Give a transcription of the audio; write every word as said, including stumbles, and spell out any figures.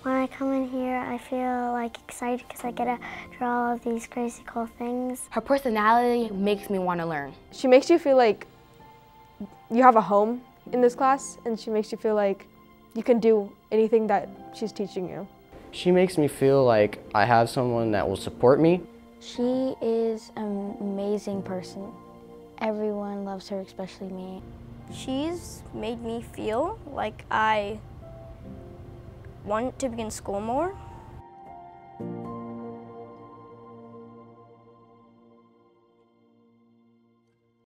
When I come in here, I feel like excited because I get to draw all of these crazy cool things. Her personality makes me want to learn. She makes you feel like you have a home in this class, and she makes you feel like you can do anything that she's teaching you. She makes me feel like I have someone that will support me. She is an amazing person. Everyone loves her, especially me. She's made me feel like I want to be in school more.